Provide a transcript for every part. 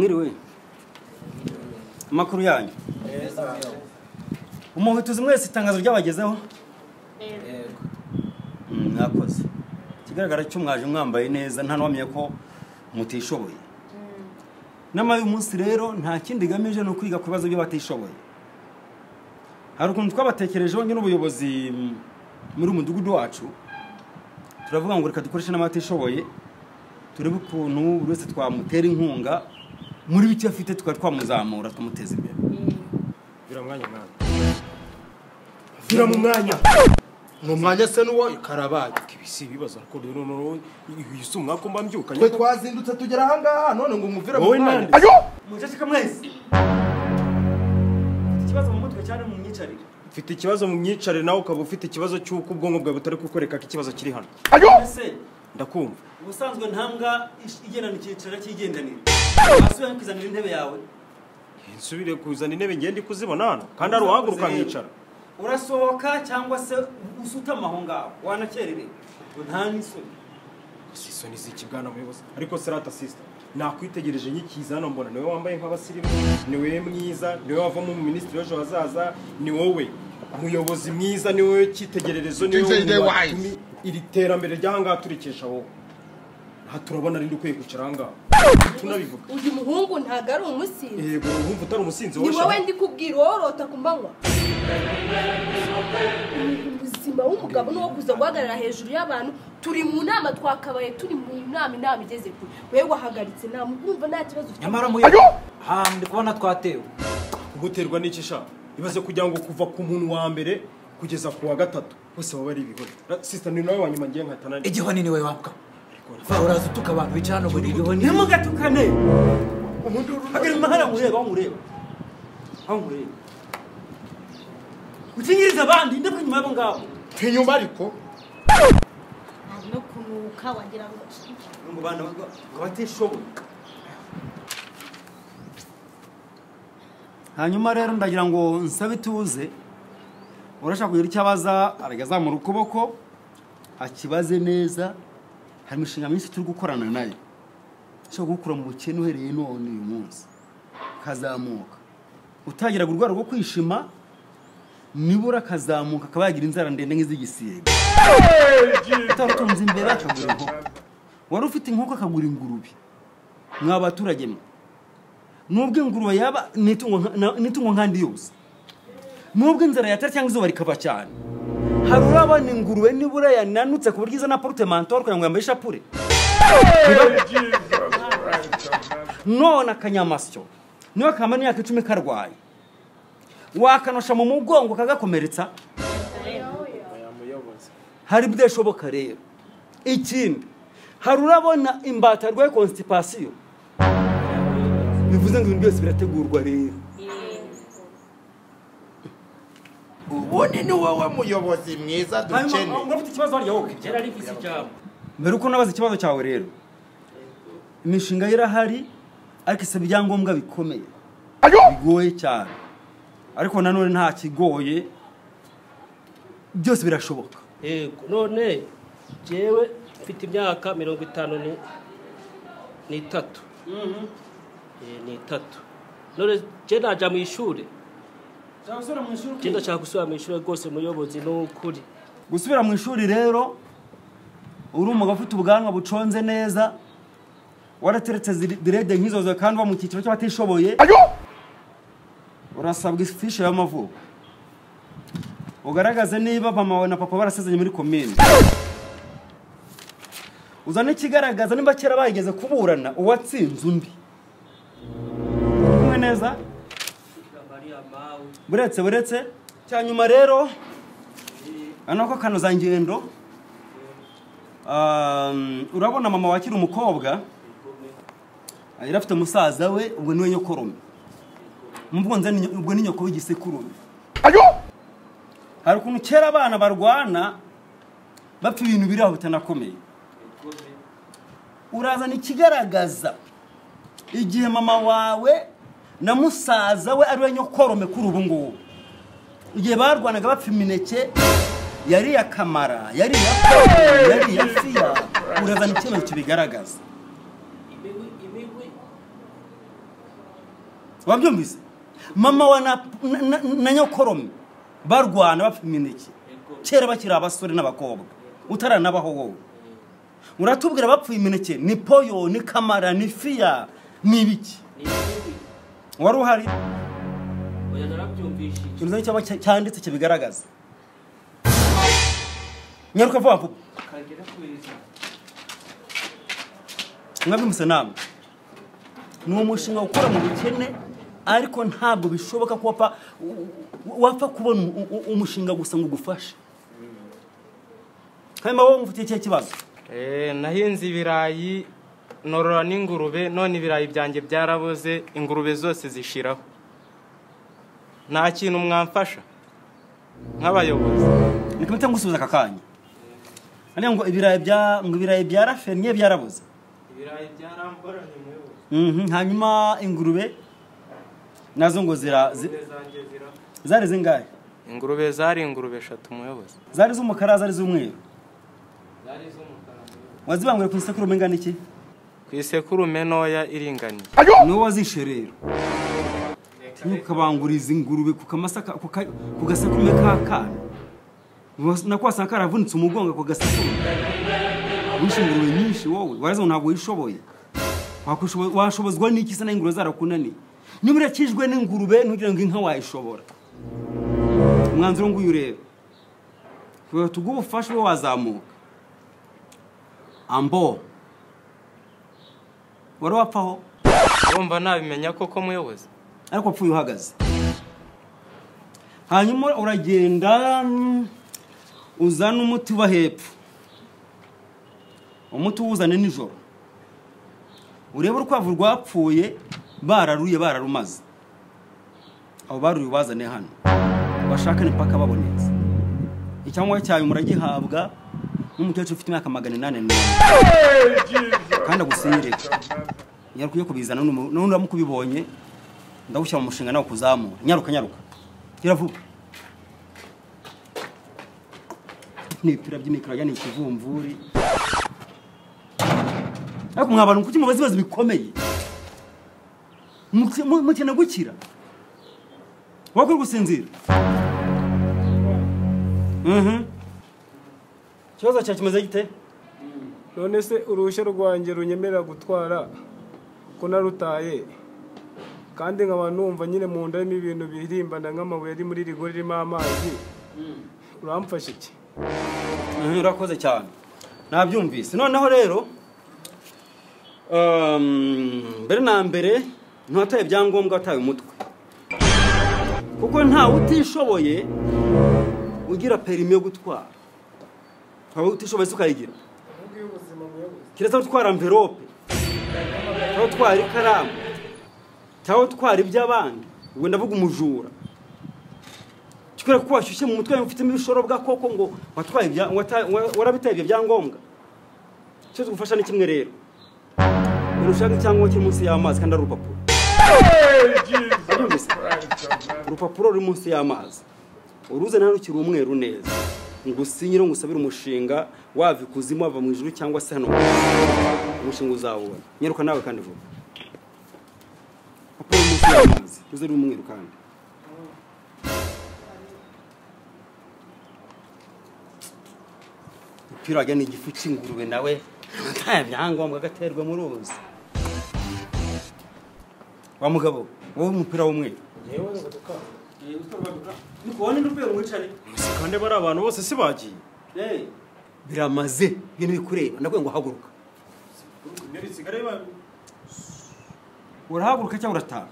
Mwiriwe. Amakuru yanyu. Umuhituzi mwese itangazo ryabagezeho? Yego. Nakoze. Kigaragara cyo mwaje mwambaye neza nta nwamye ko mutishoboye. Nama uyu munsi rero nta kindi gamije no kwiga kubazo byo batishoboye. Hari ukuntu twabatekerejeho nyine ubuyobozi muri umudugudu wacu. Turavuga ngo reka dukoreshe n'abatishoboye. Turebe ukuntu buri wese twamutera inkunga muri biki afite twamuzamura tumuteza imbere. Bira mwanya mwana. Bira mu mwanya. Mu mwanya se nuwo karabaye. Kibisi bibaza ko rero yisumwa ko mbyuka. Twe twazindutse tugera aha ngaha none ngo umuvira mu mwanya. Ayo! Mujashika mwese. Ikibazo mu mutwe cyane mu myicarire. Ufite ikibazo mu myicarire nawe ukaba ufite ikibazo cy'uko ubwonko bwawe butari kukoreka ko ikibazo kiri hano. Ayo! Ndakumva. Ubusanzwe ntambwa igendana icyicaro cyigendanira. Asuye kwizanira intebe yawe. Nsubire kuzana intebe ngende kuzibona hano kandi ari uhaguruka mwicara. Urasohoka cyangwa se usutama aho ngaho wanakerere. Nta nisoni. Isoni z'ikibwana muyobozi. Ariko Serata sister nakwitegereje nyikiza hano mbona niwe wambaye nk'abasirimu, niwe mwiza, niwe wavamo mu ministry w'ejo hazaza, ni wowe umuyobozi mwiza, niwe cyitegererezo, niwe watumi iri terambere ry'ahanga turikesha wowe. Aha turabona rindi ukwiye kucaranga. Tunabivuga. Uyu muhungu ntago ari umusinzi. Yego urumva utari umusinzi wowe. Ni wowe ndi kubwira worota kumbanywa. Ubuzima w'umugabo no kuza guhagarara hejuru y'abantu turi mu nama twakabaye turi mu nama igeze kure. Wewe wahagaritse nama urumva nta kibazo ufite. Nyamara muyo. Ndi kubona twatewe. Guterwa n'iki sha? Ibaze kugira ngo kuva ku muntu wa mbere kugeza ku wa gatatu. Bose baba ari ibihori. Sister ni nawe wanyuma ngiye nkatana. Igihoni niwe wapka. Uraza utuka abantu bicana ngo igihoni. Ntimugatukane. Umuntu agera mahara mureba umureba. Aho mureba. Utingiriza abandi ndabwo nyuma yabo ngabo. Tinyuma ariko. No kunuka wagira ngo bana batishoboye. Hanyuma rero ndagira ngo nsabe tuze. Urashaka kugira icyabaza aragazamura ukuboko akibaze neza. Hari imishinga myinshi turi gukorana nayo. Cyo gukura mu bukene uhereye none uyu munsi. Kazamuka. Utagira urwaro rwo kwishima nibura kazamuka kabagira inzara ndende nk'izigisiye. Utarutunze imbere akagura inkoko. Wari ufite inkoko akagura ingurube. Mwa baturage mwe. Nubwo ingurube yaba nitungo nkandi yose. Nubwo inzara yatari cyangwa izuba rikava cyane. Hari urabana ingurube nibura yananutse ku buryo izana portemanteau kugira ngo yambaye ishapure. None akanyamasyo niwe kamani yake 10 karwaye. Wakanosha mu mugongo kagakomeretsa. Hari bidashoboka rero. Ikindi hari urabona imbata rwa constipation. Bivuze ngo ibintu byose birategurwa rero. Ubone ni wowe muyobozi mwiza dukene. Ngafite ikibazo hariya wowe. Cyera rifisi cyabo. Mbere uko nabaza ikibazo cyawe rero. Imishinga irahari ariko isaba ibyangombwa bikomeye. Bigoye cyane. Ariko nanone nta kigoye. Byose birashoboka. Yego none jewe mfite imyaka 53. Ni 3. None je naja mu ishuri. Cyangwa mu ishuri. Genda cyangwa gusubira mu ishuri rwose muyobozi n'ukuri. Gusubira mu ishuri rero uri umugabo ufite ubwanwa buconze neza. Warateretse direde nkizozo kandi wa mu cyiciro cy'abatishoboye. Urasabwa ifishe y'amavuko. Ugaragaze niba mama wawe na papa barasezanye muri commune. Uzane kigaragaza nimba kera bayigeze kuburana uwatsinze undi. Kumwe neza? Buretse cyanyuma rero anako kanoza ngendo. Urabona mama wakiri umukobwa ayirafite musaza we ubwo niwe nyokorome. Mubwo nzani ubwo ni nyoko w'igisekurume. Hari ukuntu kera abana barwana bapfa ibintu biri aho bitanakomeye. Urazana ikigaragaza igihe mama wawe na musaza we ari we nyokorome kuri ubu ngubu. Igihe barwanaga bapfa imineke yari yakamara, yari yafiya. Urazana ikintu kibigaragaza. wabyumvise mama wa na nyokorome barwana bapfa imineke kera bakira abasore n'abakobwa utaranabaho wowe uratubwira bapfa imineke ni poyo ni kamara ni fiya ni ibiki wari uhari oya narabyumvishije ikintu cyaba cyanditse kibigaragaza nyaruka vuba vuba kagera kweza mwabimuse namwe ni umushinga ukora mu bukene ariko ntabwo bishoboka ko wapfa kubona umushinga gusa ngo ugufashe hanyuma wowe mufite ikihe kibazo nahinze ibirayi norora n'ingurube none ibirayi byanjye byaraboze ingurube zose zishiraho nta kintu mwamfasha nk'abayobozi nikamita ngusubiza akakanya ngo ibirayi byarafennye byaraboze ibirayi byaramboranye muyobozi hanyuma ingurube nazo ngo zari zingahe ingurube zari ingurube 3 muyobozi zari z'umukara zari z'umweru zari z'umukara wazibangure ku isekurume ngana iki ku isekurume noya iringaniye niwo wazishe rero ntukabanguriza ingurube ku kamasaka ku gasekurume k'akana nako wasanga karavunitse umugongo ku gasekurume wishe ingurube nyinshi wowe waraza ntabwo wishoboye washobozwa n'iki se n'ingurube zarakunaniye niba urakijwe n'ingurube ntugire ngo inka wayishobora umwanzuro nguyu rero kuba tugufasha we wazamuka ambo wari wapfaho urumva nabimenya koko muyobozi ariko apfuye uhagaze hanyuma uragenda uzana umuti uba hepfo umuti uwuzane nijoro urebe urukwavu rwapfuye bararumaze abo baruye bazane hano bashaka nipaka babonetse icyangwa cyayo muragihabwa n'umukecuru ufite imyaka 800 kandi agusinyireka nyarukuye kubizana n'undi amukubibonye ndagushyira mu mushinga nawo kuzamura nyaruka gira vuba n'ibipira by'imikara yani ikivumvuri ariko mwabantu kuki mubazi bazi bikomeye mukena gukira wakuri gusinzira kibazo cya kimeze gite none se uruhushya rwanjye runyemerera gutwara ko narutaye kandi nkaba numva nyine mu nda harimo ibintu birimbana nk'amabuye ari muri rigori ririmo amazi uramfasha iki urakoze cyane nabyumvise noneho rero mbere na mbere ntataye ibyangombwa wataye umutwe kuko ntawe utishoboye ugira perimi yo gutwara ntawe utishoboye se ukayigira kiretse gutwara envelope cyangwa utwara ikaramu cyangwa utwara iby'abandi ubwo ndavuga umujura kikora ko washyushye mu mutwe ufite ibishoro bwa koko ngo watwaye warabitaye ibyo byangombwa cyo tugufasha ni kimwe rero urushaka cyangwa kiri munsi y'amazi kandi ari urupapuro urupapuro ruri munsi y'amazi uruze nawe rukiri umweru neza ngusinyire ngusabire umushinga wava ikuzimu wava mu ijuru cyangwa se hano umushinga uzawubona nyeruka nawe kandi vuba urupapuro munsi y'amazi ruze ruri umweru kandi upira ajya ni igifu cy'ingurube nawe nta byangombwa gaterwa mu ruzi wa mugabo wowe umupira w'umweru yewe baduka nikubona ndupe umwicane kandi bari abantu bose si bagiye biramaze ibintu bikureba ndakwiye ngo haguruka urahaguruka cyangwa urataha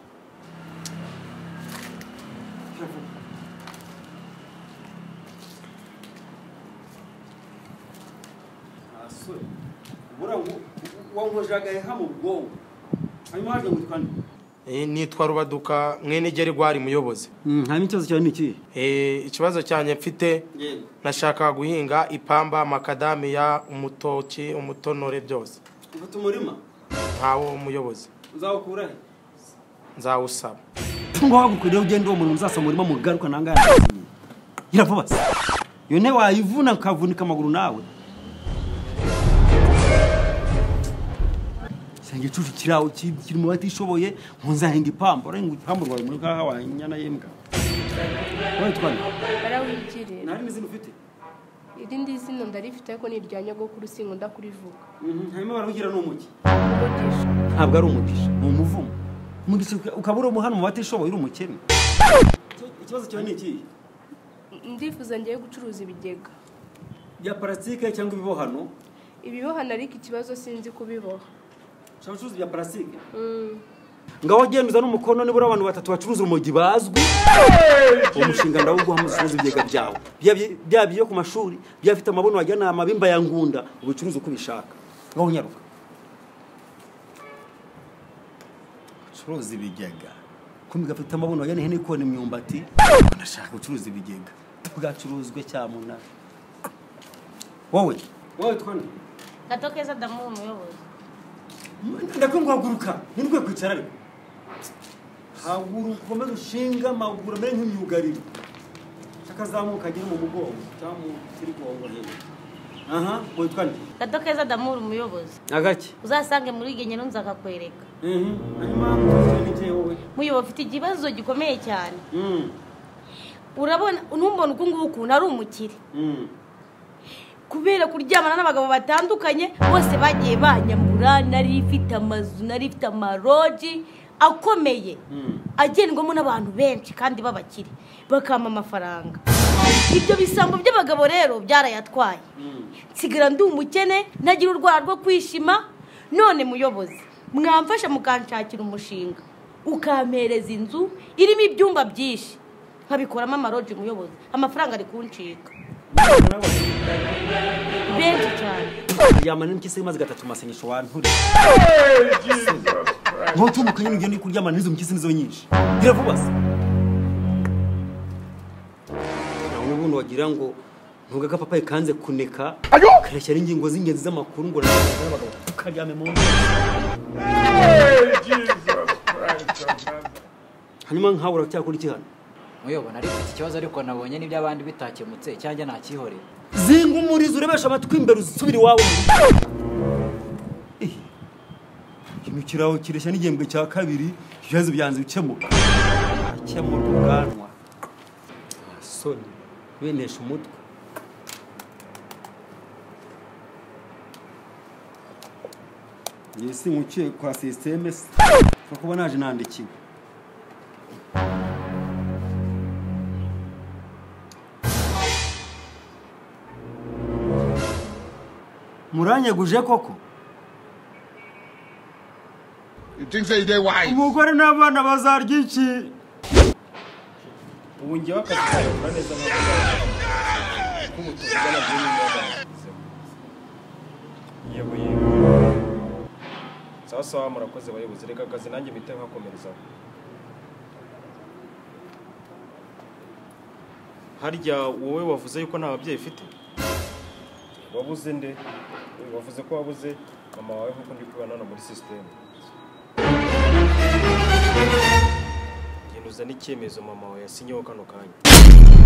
wangojaga hamu bwongo hanyuma haje gutwana nitwa Rubaduka mwene gere gwari muyobozi hanyuma ikibazo cyawe ni iki ikibazo cyanye mfite nashaka guhinga ipamba makadamia umutoki umutonore byose ufite umurima ntawo muyobozi uzawukura he nzawusaba ngo hagukwiriye ugende uwo muntu uzasa umurima mugaruka nangaya iravuba se yo ne wayivuna ukavunika amaguru nawe sanga icucu kirawo kiri mu batishoboye nkunzahinga ipambo renga ipambo rwawe muri ngaha wanyana yembwa wowe twana barawigirira nari n'izindi ufite irindi zino ndarifite ariko ni irya nyogokuru sinkunda kurivuga hanyuma baravugira n'umugi umugisha ntabwo ari umugisha ni umuvumo umugisha ukabura umuhano mu batishoboye uri umukene ikibazo cyawe ni ikihe ndifuza ngiye gucuruza ibigega bya parasitike cyangwa ibibohano ibibohano ariko ikibazo sinzi kubiboha ushaka gucuruza bya parasitike ngaho genda n'umukono nibura abantu batatu bacuruza urumogi bazwi umushinga ndawuguha musubiza ibigega byawe bya byo ku mashuri byafite amabono wajyana amabimba ya ngunda ubicuruza uko ubishaka ngaho nyaruka curuza ibigega kumbi gafite amabono wajyana hene ikona imyumbati ndashaka gucuruza ibigega bwacuruzwe cyamuna wowe twana gato keza damu umuyobozi ndakwinguhaguruka nindwe kwicara ariko haguruka ukomeze ushinga amaguru amere nk'imyugariro akazamuka agere mu mugongo cyangwa mu tirigongo hejuru aha witwa nde gato keza damu umuyobozi agake uzasange muri genyero nzakakwereka hanyuma mutuje wowe muyobozi ufite ikibazo gikomeye cyane urabona numbona uko nguko ari umukire kubera kuryamana n'abagabo batandukanye bose bagiye banyambura nari ifite amazu nari ifite amaroji akomeye agendwamo n'abantu benshi kandi babakire bakama amafaranga ibyo bisambo by'abagabo rero byarayatwaye nsigara ndi umukene ntagira urwara rwo kwishima none muyobozi mwamfasha mukanshakira umushinga ukampereza inzu irimo ibyumba byinshi nkabikoramo amaroji muyobozi amafaranga ari kuncika benshi cyane yamana n'ikise maze gatatu masenyesho wanture ngo tumukanye n'ibyo ndi kuryamana n'izo mukise nizo nyinshi biravuba se nawe ubundi wagira ngo ntuga gapapaye kanze kuneka kareshya n'ingingo z'ingenzi z'amakuru ngo n'abagabo tukaryame mu hanyuma nkawe uracyakora iki hano muyobona ariko iki kibazo ariko nabonye n'iby'abandi bitakemutse cyangwa nakihoreye zinga umurizo urebesha amatwi imbere usubira iwawe kimukiraho kireshya n'igihembwe cya kabiri ibibazo byanze bikemuka akemura ubwanwa soni benesha umutwe yesi nkukiye kwa systeme kuba naje nandikiwe muranyeguje koko umugore n'abana bazarya iki ubu njyewe akazi kayakora neza nk'umutuzo ugana by'uyu yego sawa murakoze bayobozi reka akazi nanjye mpite nkakomerezaho harya wowe wavuze yuko nta babyeyi ufite wabuze nde wavuze ko wabuze mama wawe nkuko ndi kubona hano muri system genda uzane icyemezo mama wawe yasinyeho kano kanya